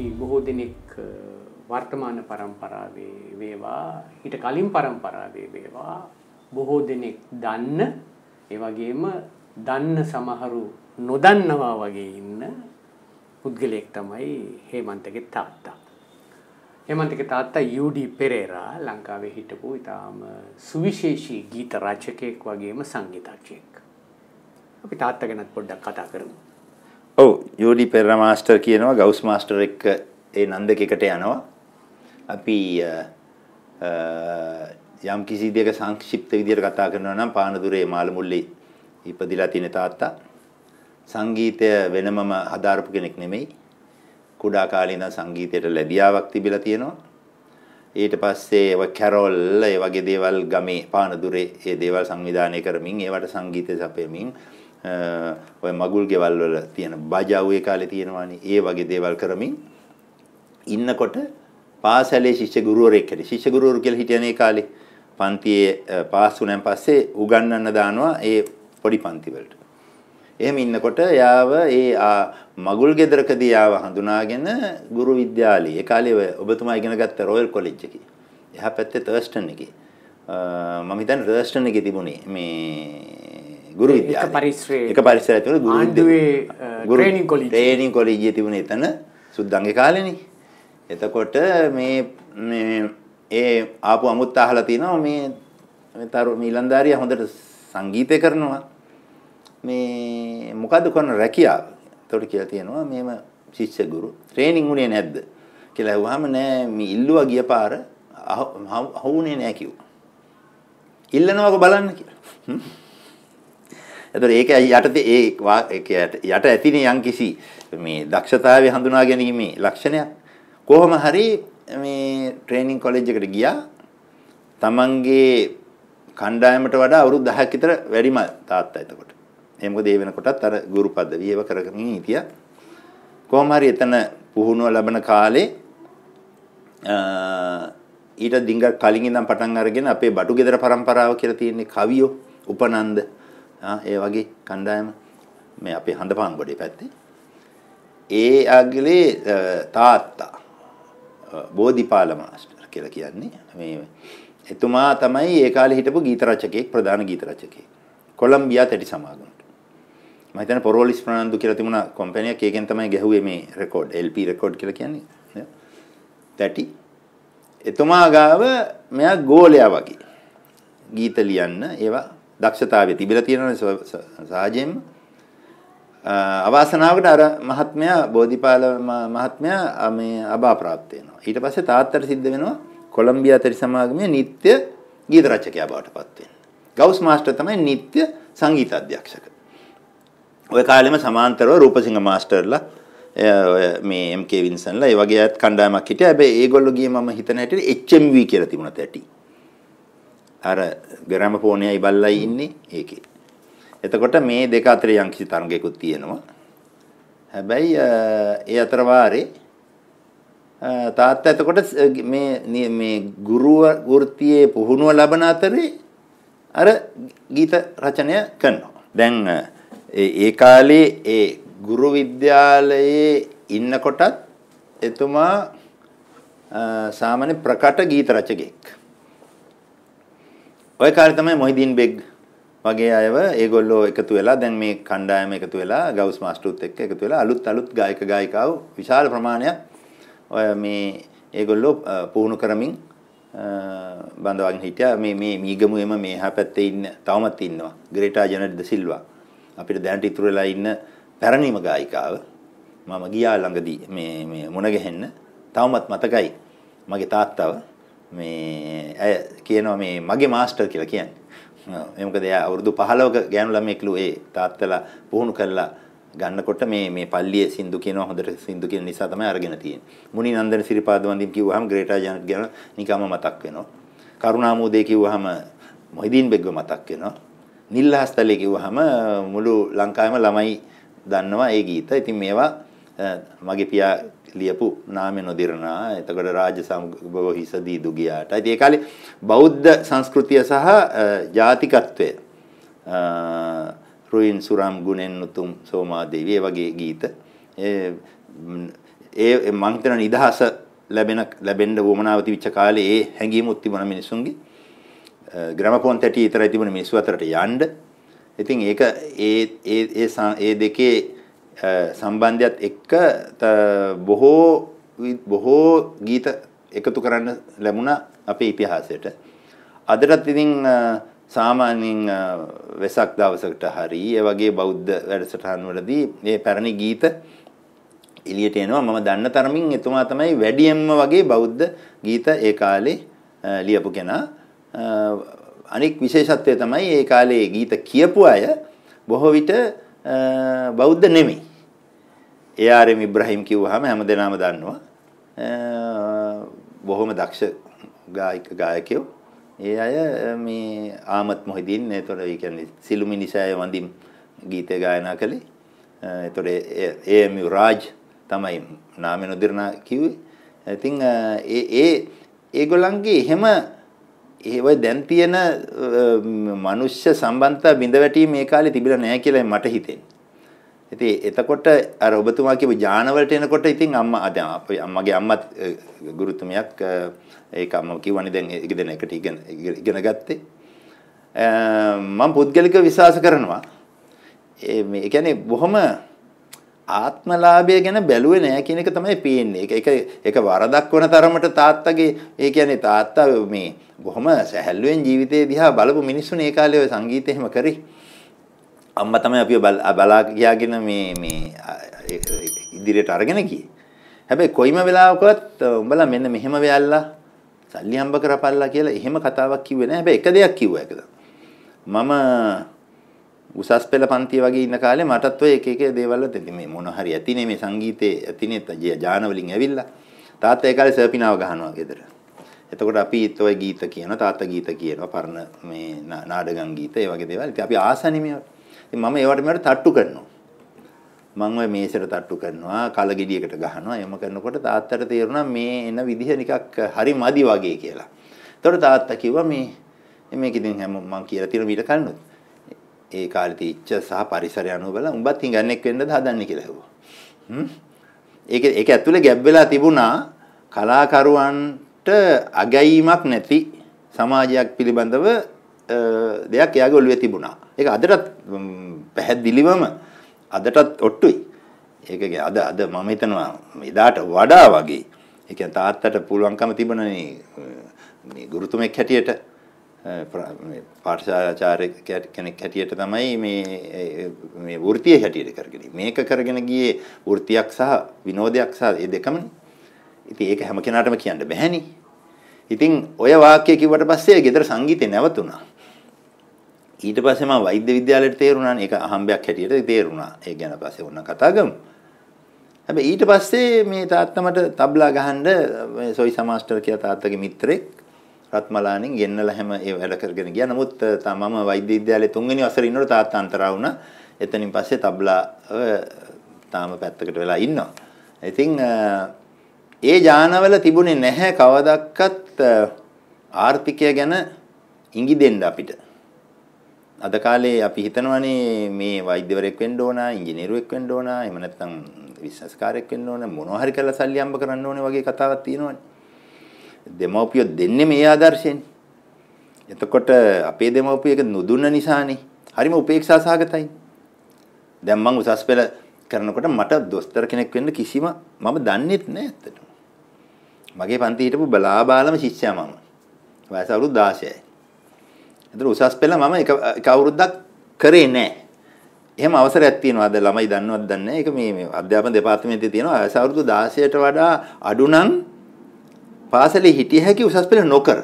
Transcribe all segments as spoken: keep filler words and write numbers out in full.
අපි බොහෝ දෙනෙක් වර්තමාන පරම්පරාවේ වේවා ඊට කලින් පරම්පරාවේ වේවා බොහෝ දෙනෙක් දන්න ඒ වගේම දන්න සමහරු නොදන්නවා වගේ ඉන්න පුද්ගලයෙක් තමයි හේමන්තගේ තාත්තා. හේමන්තගේ තාත්තා යූ ඩී පෙරේරා ලංකාවේ හිටපු ඉතාම සුවිශේෂී ගීත රචකයෙක් වගේම සංගීතඥයෙක්. අපි තාත්තා ගැන පොඩ්ඩක් කතා කරමු. ඔව් යූ ඩී පෙරේරා මාස්ටර් කියනවා ගවුස් මාස්ටර් එක්ක ඒ නන්දකෙකට යනවා. අපි යම් කිසි දෙයක සංක්ෂිප්ත විදියට කතා කරනවා නම් පානදුරේ මාළමුල්ලේ ඉපදිලා තියෙන තාත්තා සංගීතය වෙනමම හදාරපු කෙනෙක් නෙමෙයි. කුඩා කාලේ ඉඳන් සංගීතයට ලැබියාවක් තිබිලා තියෙනවා. ඊට පස්සේ ඒව කැරොල් ඒ වගේ දේවල් ගමේ පානදුරේ ඒ දේවල් සංවිධානය කරමින් ඒවට සංගීතය සපයමින් ඔය මගුල් ගෙවල් වල තියෙන බජාව් ඒ කාලේ තියෙනවානේ ඒ වගේ දේවල් කරමින් ඉන්නකොට පාසලේ ශිෂ්‍ය ගුරුවරයෙක් හිටියේ. ශිෂ්‍ය ගුරුවරු කියලා හිටියනේ ඒ කාලේ. පන්තියේ පාස් වුණාන් පස්සේ උගන්වන්න දානවා ඒ පොඩි පන්ති වලට. එහෙම ඉන්නකොට යාව ඒ මගුල් ගෙදරකදී යාව හඳුනාගෙන ගුරු විද්‍යාලයේ ඒ කාලේ ඔබතුමා ඉගෙන ගත්ත රොයල් කොලෙජ් එකේ. එහා පැත්තේ තර්ස්ටන් එකේ. මම හිතන්නේ තර්ස්ටන් එකේ තිබුණේ මේ ගුරු විද්‍යාලය. එක පරිසරයේ එක පරිසරයේ තිබුණේ ගුරු ආණ්ඩුවේ ට්‍රේනින් කොලෙජ්. ට්‍රේනින් කොලෙජ් තිබුණේ එතන සුද්දන්ගේ කාලේනේ. එතකොට මේ මේ ඒ ආපු අමුත්ත අහලා තිනවා මේ මේ තරු මීලන්දාරියා හොඳට සංගීතය කරනවා. මේ මොකද්ද කරන රැකියාව? එතකොට කියලා තියෙනවා මේම ශිෂ්‍ය ගුරු ට්‍රේනින් උනේ නැද්ද කියලා අහුවාම නෑ මේ ඉල්ලුවා ගිය පාර අහුුනේ නෑ කිව්වා. ඉල්ලනවාක බලන්න කියලා. එතකොට ඒක යටතේ ඒ යට ඇතිනේ යම්කිසි මේ දක්ෂතාවය හඳුනා ගැනීමේ ලක්ෂණයක්. කොහොම හරි මේ ට්‍රේනින් කොලෙජ් එකට ගියා. තමන්ගේ කණ්ඩායමට වඩා අවුරුදු දහයක් විතර වැඩිම තාත්තා එතකොට. ඒ මොකද ඒ වෙනකොටත් අර ගුරු පදවියව කරගෙන හිටියා. කොහොම හරි එතන පුහුණුව ලැබෙන කාලේ ඊට දිංග කලින් ඉඳන් පටන් අරගෙන අපේ බටු ගෙදර પરම්පරාව කියලා තියෙන්නේ කවියෝ උපනන්ද ඒ වගේ කණ්ඩායම මේ අපේ හඳපාන්ගොඩේ පැත්තේ. ඒ අගලේ තාත්තා බෝධිපාල මාස්ටර් කියලා කියන්නේ මේ එතුමා තමයි ඒ කාලේ හිටපු ගීත රචකයෙක් ප්‍රධාන ගීත රචකයෙක්. කොලම්බියා තැටි සමාගමට. මම හිතන්නේ පොරෝලිස් ප්‍රනාන්දු කියලා තිබුණා කම්පැනියක් ඒකෙන් තමයි ගැහුවේ මේ රෙකෝඩ් එල් පී රෙකෝඩ් කියලා කියන්නේ. තැටි එතුමා ගාව මෙයා ගෝලයා වගේ ගීත ලියන්න ඒවා දක්ෂතාවය තිබිලා තියෙනවා සහජයෙන්ම. අවාසනාවකට අර මහත්මයා බෝධිපාල මහත්මයා මේ අභාප්‍රාප්ත වෙනවා. ඊට පස්සේ තාත්තට සිද්ධ වෙනවා කොලම්බියා තැටි සමාගමේ නිත්‍ය ගීත රචකයා බවට පත් වෙන්න. ගවුස් මාස්ටර් තමයි නිත්‍ය සංගීත අධ්‍යක්ෂක. ඔය කාලෙම සමාන්තරව රූපසිංහ මාස්ටර්ලා මේ එම් කේ වින්සන්ලා ඒ වගේ අයත් කණ්ඩායමක් හිටියා. හැබැයි ඒගොල්ලෝ ගියේ මම හිතන හැටියට එච් එම් වී කියලා තිබුණා තැටි. අර ග්‍රැමෆෝනයයි බල්ලයි ඉන්නේ ඒකේ. එතකොට මේ දෙක අතර යම්කිසි තරඟයකුත් තියෙනවා. හැබැයි ඒ අතර වාරේ තාත්තා එතකොට මේ මේ ගුරු වෘත්තියේ පුහුණුව ලබන අතරේ අර ගීත රචනය කරනවා. දැන් ඒ කාලේ ඒ ගුරු විද්‍යාලයේ ඉන්නකොටත් එතුමා සාමාන්‍ය ප්‍රකට ගීත රචකයෙක්. ඔය කාලේ තමයි මොහිදින් බෙග් වගේ අයව ඒගොල්ලෝ එකතු වෙලා දැන් මේ කණ්ඩායම එකතු වෙලා ගවුස් මාස්ටර්ත් එක්ක එකතු වෙලා අලුත් අලුත් ගායක ගායිකාවෝ විශාල ප්‍රමාණයක් ඔය මේ ඒගොල්ලෝ පුහුණු කරමින් බඳවාගෙන හිටියා. මේ මේ මීගමුවේම මේ එහා පැත්තේ ඉන්න තවමත් ඉන්නවා ග්‍රේටා ජෙනට් ද සිල්වා. අපිට දැනට ඉතුරු වෙලා ඉන්න පැරණිම ගායිකාව. මම ගියා ළඟදී මේ මේ මුණ ගැහෙන්න තවමත් මතකයි මගේ තාත්තව මේ ඇය කියනවා මේ මගේ මාස්ටර් කියලා කියන්නේ. ඒ මොකද එයා අවුරුදු පහළොවක ගෑනු ළමයෙක්ලු ඒ තාත්තලා පුහුණු කරලා ගන්නකොට මේ මේ පල්ලියේ සින්දු කියනවා හොඳට සින්දු කියන නිසා තමයි අරගෙන තියෙන්නේ. මුනි නන්දන සිරිපාද වන්දිම් කිව්වහම ග්‍රේටා ජානට් ගැන නිකම්ම මතක් වෙනවා. කරුණාමෝදේ කිව්වහම මොහිදින් බෙග්ව මතක් වෙනවා. නිල්හස්තලේ කිව්වහම මුළු ලංකාවෙම ළමයි දන්නවා ඒ ගීත. ඉතින් මේවා මගේ පියා ලියපු නාමය නොදිරනා. එතකොට රාජ්‍ය සම්භව හිසදී දුගියාට. ඉතින් ඒ කාලේ බෞද්ධ සංස්කෘතිය සහ ජාතිකත්වය රුයින් සුරම් ගුණෙන් උතුම් සෝමාදේවී වගේ ගීත ඒ මං හිතන නිදහස ලැබෙන ලැබෙන්න වමනාව තිබිච්ච කාලේ ඒ හැඟීමුත් තිබුණා මිනිසුන්ගේ. ග්‍රැමෆෝන් තැටි විතරයි තිබුණේ මිනිස්සු අතරට යන්න. ඉතින් ඒක ඒ ඒ ඒ දෙකේ සම්බන්ධයත් එක්ක බොහෝ බොහෝ ගීත එකතු කරන්න ලැබුණා අපේ ඉතිහාසයට. අදටත් ඉතින් සාමාන්‍යයෙන් වෙසක් දවසකට හරි ඒ වගේ බෞද්ධ වැඩසටහන් වලදී මේ පැරණි ගීත එළියට එනවා. මම දන්න තරමින් එතුමා තමයි වැඩියෙන්ම වගේ බෞද්ධ ගීත ඒ කාලේ ලියපු කෙනා. අනික් විශේෂත්වය තමයි ඒ කාලේ ගීත කියපු අය බොහෝ විට බෞද්ධ නෙමෙයි. ඒ ආර් එම් ඉබ්‍රහීම් කිව්වහම හැමදෙනාම දන්නවා. බොහොම දක්ෂ ගායක ගායකයෝ. ඒ අය මේ ආමත් මොහිදින් එතකොට ඒ කියන්නේ සිළුමිනිසෑය වඳින් ගීත ගායනා කළේ. එතකොට ඒ එම් රාජ් තමයි නාමය නොදිරනා කිව්වේ. ඉතින් ඒ ඒ ඒගොල්ලන්ගේ එහෙම ඒ වගේ දැන් තියෙන මනුෂ්‍ය සම්බන්ධතා බිඳ වැටීම මේ කාලේ තිබිලා නැහැ කියලා මට හිතෙන්නේ. ඉතින් එතකොට අර ඔබතුමා කියපු ඥානවලට එනකොට ඉතින් අම්මා දැන් අපේ අම්මගේ අම්මත් ගුරුතුමියක් ඒක අම්මා කිව්වනේ දැන් ඒක දෙන එකට ඉගෙන ඉගෙන ගත්තේ. මම පුද්ගලිකව විශ්වාස කරනවා ඒ මේ කියන්නේ බොහොම ආත්මලාභය ගැන බැලුවේ නැහැ කියන එක තමයි පේන්නේ. ඒක ඒක ඒක වරදක් වන තරමට තාත්තගේ ඒ කියන්නේ තාත්තා මේ බොහොම සැහැල්ලුවෙන් ජීවිතේ දිහා බලපු මිනිස්සුනේ ඒ කාලේ ඔය සංගීතය එහෙම කරේ. අම්මා තමයි අපිව බලා ගියාගෙන මේ මේ ඉදිරියට අරගෙන ගියේ. හැබැයි කොයිම වෙලාවකවත් උඹලා මෙන්න මෙහෙම වෙයල්ලා සල්ලි හම්බ කරපල්ලා කියලා එහෙම කතාවක් කිව්වේ නැහැ. හැබැයි එක දෙයක් කිව්වා ඒකද. මම උසස් පෙළ පන්තිය වගේ ඉන්න කාලේ මටත් ඔය එක එක දේවල් වලට මේ මොන හරි ඇතිනේ මේ සංගීතේ ඇතිනේ ජාන වලින් ඇවිල්ලා තාත්තා ඒ කාලේ සර්පිනාව ගහනවා ගෙදර. එතකොට අපි ඔය ගීත කියනවා තාත්තා ගීත කියනවා පරණ මේ නාඩගම් ගීත ඒ වගේ දේවල්. ඉතින් අපි ආසනේ මේවට. ඉතින් මම ඒවට මේවට තට්ටු කරනවා. මම ඔය මේසෙට තට්ටු කරනවා කලගෙඩියකට ගහනවා. එම කරනකොට තාත්තට තේරුණා මේ එන විදිහ නිකක් හරි මදි වගේ කියලා. එතකොට තාත්තා කිව්වා මේ මේක ඉතින් හැම මම කියලා තියෙන මීට කලිනුත් ඒ කාලේ තීච්ච සහ පරිසරය අනුව බලලා උඹත් හිඟන්නෙක් වෙන්නද හදන්නේ කියලා හෙව්වා. හ්ම්. ඒක ඒක ඇතුලේ ගැබ් වෙලා තිබුණා කලාකරුවන්ට අගැයීමක් නැති සමාජයක් පිළිබඳව දෙයක් එයාගේ ඔළුවේ තිබුණා. ඒක අදටත් පැහැදිලිවම අදටත් ඔට්ටුයි. ඒක අද අද මම හිතනවා එදාට වඩා වගේ. ඒ කියන්නේ තාත්තට පුළුවන්කම තිබුණනේ මේ ගුරුතුමෙක් හැටියට මේ පාඨශාලාචාර්ය කෙනෙක් හැටියට තමයි මේ මේ වෘත්තිය හැටියට කරගෙන මේක කරගෙන ගියේ වෘත්තියක් සහ විනෝදයක් සහ ඒ දෙකමනේ. ඉතින් ඒක හැම කෙනාටම කියන්න බැහැනේ. ඉතින් ඔය වාක්‍යය කිව්වට පස්සේ ගෙදර සංගීතේ නැවතුණා. ඊට පස්සේ මම වෛද්‍ය විද්‍යාලයට තේරුණානේ. ඒක අහම්බයක් හැටියට තේරුණා. ඒ ගැන පස්සේ ඕන කතා ගමු. හැබැයි ඊට පස්සේ මේ තාත්තා මට තබ්ලා ගහන්න මේ සොයිසා මාස්ටර් කියලා තාත්තගේ මිත්‍රෙක් රත්මලානින් ගෙන්නලා හැම ඒ වැඩ කරගෙන ගියා. නමුත් මම වෛද්‍ය විද්‍යාලයේ තුන්වෙනි වසරේ ඉන්නකොට තාත්තා අන්තරා වුණා. එතනින් පස්සේ තබ්ලා තාම පැත්තකට වෙලා ඉන්නවා. ඉතින් ඒ ඥානවල තිබුණේ නැහැ කවදක්වත් ආර්ථිකය ගැන ඉඟි දෙන්න අපිට. අද කාලේ අපි හිතනවානේ මේ වෛද්‍යවරයෙක් වෙන්න ඕන, ඉංජිනේරුවෙක් වෙන්න ඕන, එහෙම නැත්නම් බිස්නස් කාර්යයක් වෙන්න ඕන, මොනවා හරි කරලා සල්ලි හම්බ කරන්න ඕනේ වගේ කතාවක් තියෙනවානේ. දෙමව්පියෝ දෙන්නේ මේ ආදර්ශයෙන්. එතකොට අපේ දෙමව්පියක නුදුන්න නිසානේ. හරිම උපේක්ෂා සහගතයි. දැන් මම උසස් පෙළ කරනකොට මට දොස්තර කෙනෙක් වෙන්න කිසිම මම දන්නේත් නෑ ඇත්තටම. මගේ පන්ති හිටපු බලා බාලම ශිෂ්‍යයා මම. වයස අවුරුදු දාසයයි. ඒතර උසස් පෙළ මම එක එක අවුරුද්දක් කරේ නෑ. එහෙම අවසරයක් තියෙනවා. අද ළමයි දන්නවද දන්නේ නෑ. ඒක මේ මේ අධ්‍යාපන දෙපාර්තමේන්තුවේ තියෙනවා. වයස අවුරුදු දාසයට වඩා අඩු නම් පාසලේ හිටිය හැකි උසස් පෙළ නොකර.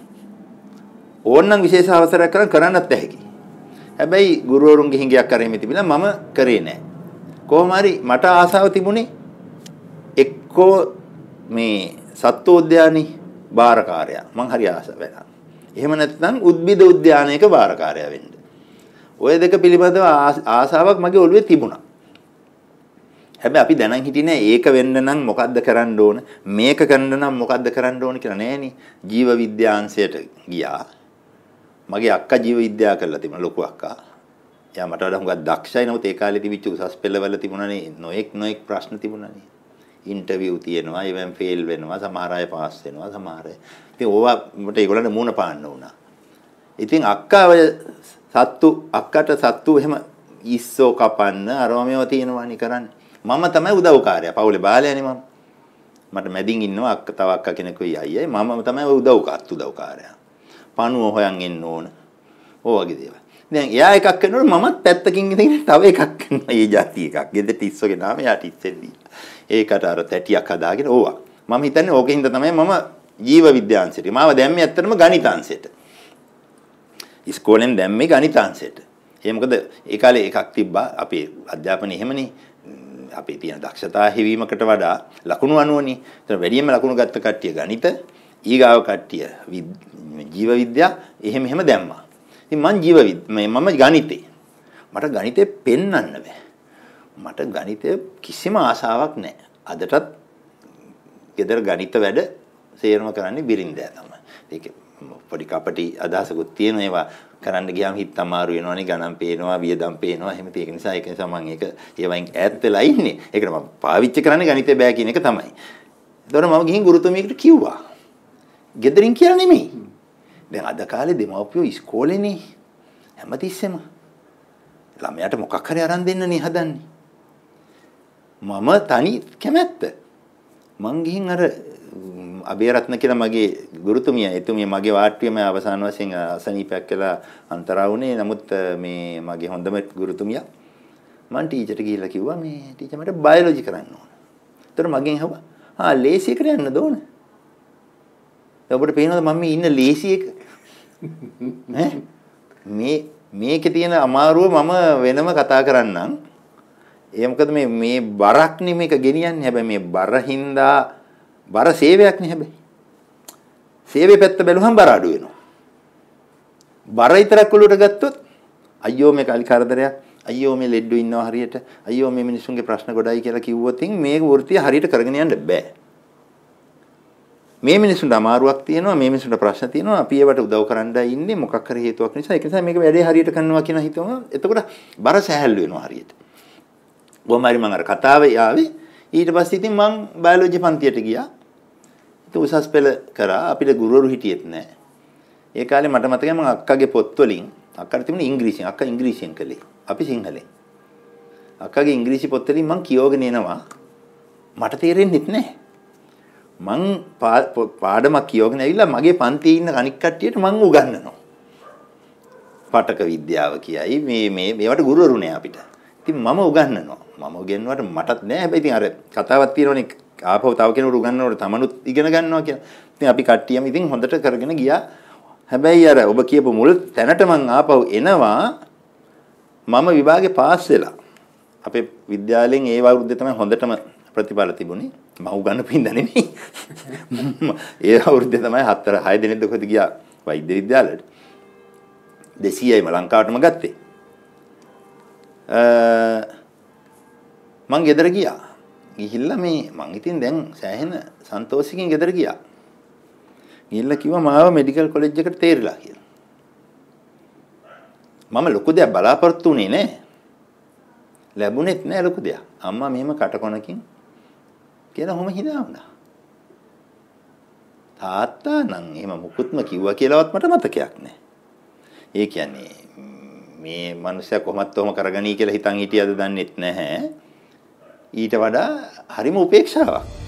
ඕනනම් විශේෂ අවසරයක් කරන් කරන්නත් හැකි. හැබැයි ගුරුවරුන්ගේ හිඟයක් කරෙමි තිබිලා මම කරේ නෑ. කොහොම හරි මට ආසාව තිබුණේ එක්කෝ මේ සත්වෝද්‍යානයේ බාරකාරයා මං හරි ආස වෙලා. එහෙම නැත්නම් උද්භිද උද්‍යානයක බාරකාරයා වෙන්න. ඔය දෙක පිළිබඳව ආසාවක් මගේ ඔළුවේ තිබුණා. හැබැයි අපි දැනන් හිටියේ නෑ ඒක වෙන්න නම් මොකද්ද කරන්න ඕන මේක කරන්න නම් මොකද්ද කරන්න ඕන කියලා නෑනේ. ජීව විද්‍යාංශයට ගියා. මගේ අක්කා ජීව විද්‍යාව කරලා තිබුණා ලොකු අක්කා. එයා මට වඩා හුඟක් දක්ෂයි. නමුත් ඒ කාලේ තිබිච්ච උසස් පෙළවල තිබුණානේ නොඑක් නොඑක් ප්‍රශ්න තිබුණානේ. ඉන්ටර්විව් තියෙනවා, ඉවෙන් ෆේල් වෙනවා, සමහර අය පාස් වෙනවා, සමහර අය. ඉතින් ඕවා මට ඒගොල්ලන්ට මූණ පාන්න වුණා. ඉතින් අක්කා ඔය සත්තු අක්කට සත්තු එහෙම ඉස්සෝ කපන්න අරම මේවා තියෙනවානි කරන්නේ. මම තමයි උදව්කාරයා. පවුලේ බාලයානේ මම. මට මැදින් ඉන්නවා අක්ක තව අක්කා කෙනෙකුයි අයියයි. මම තමයි උදව්කාත් උදව්කාරයා. පණුව හොයන් එන්න ඕන. ඕ වගේ දේවල්. දැන් එයා එකක් කරනකොට මමත් පැත්තකින් ඉඳගෙන තව එකක් කරනවා. ඒ જાති එකක්. ගෙදරට ඉස්සෝගේ නාම යාට ඉස්සෙල්ලි. ඒකට අර තැටියක් හදාගෙන ඕවා. මම හිතන්නේ ඕකේ හින්දා තමයි මම ජීව විද්‍යාංශයට. මාව දැම්මේ ඇත්තටම ගණිතාංශයට. ඉස්කෝලෙන් දැම්මේ ගණිතාංශයට. ඒ මොකද ඒ කාලේ එකක් තිබ්බා අපේ අධ්‍යාපනයේ එහෙමනේ. අපේ තියෙන දක්ෂතා හිවීමකට වඩා ලකුණු අනුවනේ. ඒතර වැඩියෙන්ම ලකුණු ගත්ත කට්ටිය ගණිත, ඊගාව කට්ටිය ජීව විද්‍යා එහෙම එහෙම දැම්මා. ඉතින් මං ජීව මම ගණිතේ. මට ගණිතේ පෙන්වන්න බෑ. මට ගණිතේ කිසිම ආසාවක් නැහැ. අදටත් ගෙදර ගණිත වැඩ සේරම කරන්නේ බිරින්දෑ තමයි. ඒක පොඩි කපටි අදහසකුත් තියෙන ඒවා කරන්න ගියාම හිත අමාරු වෙනවනේ, ගණන් පේනවා, වියදම් පේනවා, එහෙම ඒක නිසා ඒක නිසා මම ඒක ඒවයින් ඈත් වෙලා ඉන්නේ. ඒකට මම පාවිච්චි කරන්නේ ගණිතේ බෑ කියන එක තමයි. ඒතකොට මම ගිහින් ගුරුතුමියකට කිව්වා. ගෙදරින් කියලා නෙමෙයි. දැන් අද කාලේ දෙමව්පියෝ ඉස්කෝලේනේ හැමතිස්සෙම ළමයාට මොකක් හරි අරන් දෙන්නනේ හදන්නේ. මම තනි කැමැත්ත. මං ගිහින් අර අබේරත්න කියලා මගේ ගුරුතුමිය එතුමිය මගේ වාට්ටුවේම අවසාන වශයෙන් අසනීපයක් කියලා අන්තරා වුණේ. නමුත් මේ මගේ හොඳම ගුරුතුමියා මං ටීචර්ට ගිහිල්ලා කිව්වා මේ ටීචර් මට බයොලොජි කරන්න ඕන. ඒතර මගෙන් අහුවා ආ ලේසියකට යන්නද ඕන? ඔබට පේනවද මම මේ ඉන්න ලේසි එක? ඈ මේ මේකේ තියෙන අමාරුව මම වෙනම කතා කරන්නම්. ඒ මොකද මේ මේ බරක් නේ මේක ගෙනියන්නේ. හැබැයි මේ බරින්දා බර සේවයක් නේ හැබැයි. සේවයේ පැත්ත බැලුවම බර අඩු වෙනවා. බර විතරක් ඔලුවට ගත්තොත් අයියෝ මේ කලි කරදරයක්. අයියෝ මේ ලෙඩ්ඩු ඉන්නවා හරියට. අයියෝ මේ මිනිස්සුන්ගේ ප්‍රශ්න ගොඩයි කියලා කිව්වොත් මේ වෘත්තිය හරියට කරගෙන යන්න බෑ. මේ මිනිස්සුන්ට අමාරුවක් තියෙනවා, මේ මිනිස්සුන්ට ප්‍රශ්න තියෙනවා. අපි ඒවට උදව් කරන්නයි ඉන්නේ මොකක් හරි හේතුවක් නිසා. ඒක නිසා මේක වැඩේ හරියට කරනවා කියන හිතවම එතකොට බර සැහැල්ලු වෙනවා හරියට. කොහොමරි මම අර කතාවේ ආවේ. ඊට පස්සේ ඉතින් මං බයොලොජි පන්තියට ගියා. ඉතින් උසස් පෙළ කරා. අපිට ගුරුවරු හිටියෙත් නැහැ. ඒ කාලේ මට මතකයි මම අක්කගේ පොත් වලින් අක්කට තිබුණේ ඉංග්‍රීසියෙන්. අක්කා ඉංග්‍රීසියෙන් කළේ. අපි සිංහලෙන්. අක්කගේ ඉංග්‍රීසි පොත් වලින් මං කියවගෙන එනවා. මට තේරෙන්නෙත් නැහැ. මං පාඩමක් කියවගෙන ඇවිල්ලා මගේ පන්තියේ ඉන්න අනික් කට්ටියට මං උගන්වනවා. පාඨක විද්‍යාව කියයි මේ මේ මේවට ගුරුවරු නෑ අපිට. ඉතින් මම උගන්වනවා. මම උගන්වුවට මටත් නෑ. හැබැයි ඉතින් අර කතාවක් තියෙනවනේ ආපහු තව කෙනෙකුට උගන්වනකොට තමනුත් ඉගෙන ගන්නවා කියලා. ඉතින් අපි කට්ටියම ඉතින් හොඳට කරගෙන ගියා. හැබැයි අර ඔබ කියපු මුල් තැනට මං ආපහු එනවා. මම විභාගේ පාස් වෙලා. අපේ විද්‍යාලයෙන් ඒ වරුද්දේ තමයි හොඳටම ප්‍රතිඵල තිබුණේ. මම උගන්වපු ඉඳ නෙමෙයි. ඒ අවුරුද්දේ තමයි හතර හය දිනෙක දුකද ගියා වෛද්‍ය විද්‍යාලයට. දෙසීයයිම ලංකාවටම ගත්තේ. අ මං ගෙදර ගියා. ගිහිල්ලා මේ මං ඉතින් දැන් සෑහෙන සන්තෝෂකින් ගෙදර ගියා. ගිහිල්ලා කිව්වා මාව මෙඩිකල් කොලෙජ් එකට තේරිලා කියලා. මම ලොකු දෙයක් බලාපොරොත්තු වෙන්නේ නැහැ. ලැබුණෙත් නැහැ ලොකු දෙයක්. අම්මා මෙහෙම කටකොනකින් කියලා ඔහොම හිනා වුණා. තාත්තා නම් එහෙම මුකුත්ම කිව්වා කියලාවත් මට මතකයක් නැහැ. ඒ කියන්නේ මේ මිනිස්සයා කොහොමත් ඔහොම කරගනී කියලා හිතන් හිටියද දන්නෙත් නැහැ. ඊට වඩා හරිම උපේක්ෂාවක්.